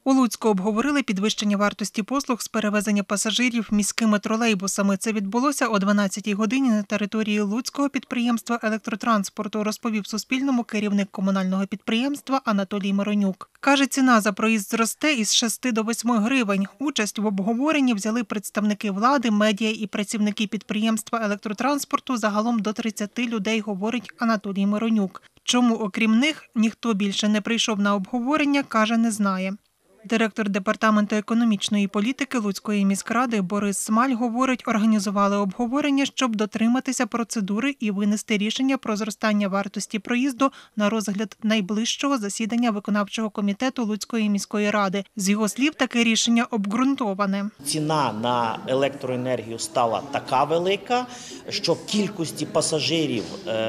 У Луцьку обговорили підвищення вартості послуг з перевезення пасажирів міськими тролейбусами. Це відбулося о 12-й годині на території Луцького підприємства електротранспорту, розповів Суспільному керівник комунального підприємства Анатолій Миронюк. Каже, ціна за проїзд зросте із 6 до 8 гривень. Участь в обговоренні взяли представники влади, медіа і працівники підприємства електротранспорту. Загалом до 30 людей, говорить Анатолій Миронюк. Чому, окрім них, ніхто більше не прийшов на обговорення, каже, не знає. Директор департаменту економічної політики Луцької міськради Борис Смаль говорить, організували обговорення, щоб дотриматися процедури і винести рішення про зростання вартості проїзду на розгляд найближчого засідання виконавчого комітету Луцької міської ради. З його слів, таке рішення обґрунтоване. Ціна на електроенергію стала така велика, що кількості пасажирів,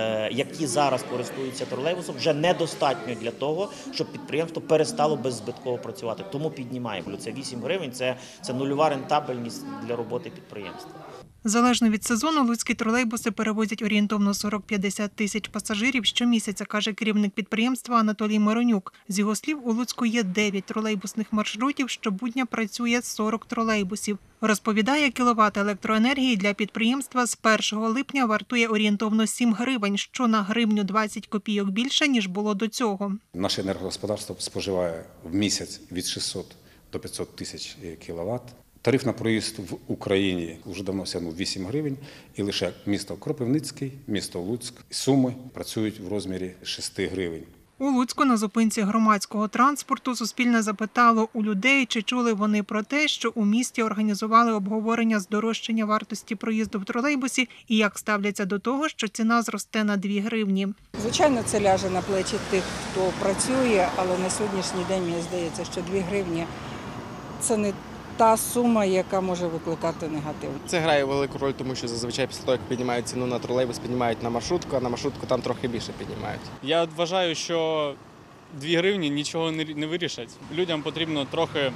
які зараз користуються тролейбусом, вже недостатньо для того, щоб підприємство перестало беззбитково працювати. Тому піднімаємо. Це 8 гривень, це нульова рентабельність для роботи підприємства. Залежно від сезону, луцькі тролейбуси перевозять орієнтовно 40-50 тисяч пасажирів щомісяця, каже керівник підприємства Анатолій Миронюк. З його слів, у Луцьку є 9 тролейбусних маршрутів, щобудня працює 40 тролейбусів. Розповідає, кіловат електроенергії для підприємства з 1 липня вартує орієнтовно 7 гривень, що на гривню 20 копійок більше, ніж було до цього. Наше енергогосподарство споживає в місяць від 600 до 500 тисяч кіловат. Тариф на проїзд в Україні вже давно сягнув 8 гривень, і лише місто Кропивницький, місто Луцьк, Суми працюють в розмірі 6 гривень. У Луцьку на зупинці громадського транспорту Суспільне запитало у людей, чи чули вони про те, що у місті організували обговорення здорожчання вартості проїзду в тролейбусі і як ставляться до того, що ціна зросте на 2 гривні. Звичайно, це ляже на плечі тих, хто працює, але на сьогоднішній день мені здається, що 2 гривні – це не та сума, яка може викликати негатив. Це грає велику роль, тому що зазвичай після того, як піднімають ціну на тролейбус, піднімають на маршрутку, а на маршрутку там трохи більше піднімають. Я вважаю, що 2 гривні нічого не вирішать. Людям потрібно трохи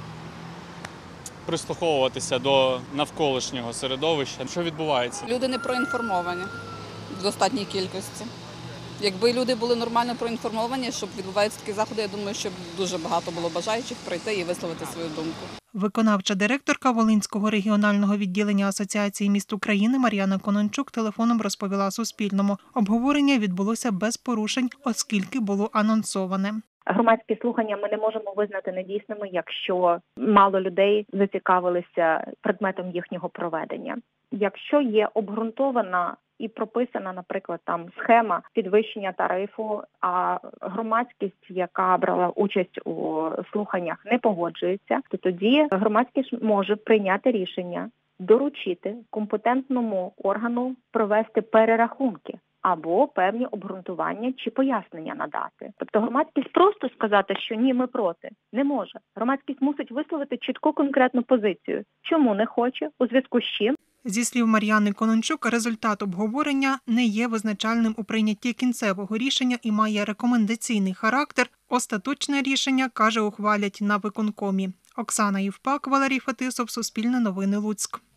прислуховуватися до навколишнього середовища. Що відбувається? Люди не проінформовані в достатній кількості. Якби люди були нормально проінформовані, щоб відбуваються такі заходи, я думаю, що дуже багато було бажаючих прийти і висловити свою думку. Виконавча директорка Волинського регіонального відділення Асоціації міст України Мар'яна Конончук телефоном розповіла Суспільному. Обговорення відбулося без порушень, оскільки було анонсоване. Громадські слухання ми не можемо визнати недійсними, якщо мало людей зацікавилися предметом їхнього проведення. Якщо є обґрунтована і прописана, наприклад, там схема підвищення тарифу, а громадськість, яка брала участь у слуханнях, не погоджується, то тоді громадськість може прийняти рішення, доручити компетентному органу провести перерахунки або певні обґрунтування чи пояснення надати. Тобто громадськість просто сказати, що ні, ми проти, не може. Громадськість мусить висловити чітку конкретну позицію. Чому не хоче, у зв'язку з чим. Зі слів Мар'яни Конончук, результат обговорення не є визначальним у прийнятті кінцевого рішення і має рекомендаційний характер. Остаточне рішення, каже, ухвалять на виконкомі. Оксана Євпак, Валерій Фетисов, Суспільне новини, Луцьк.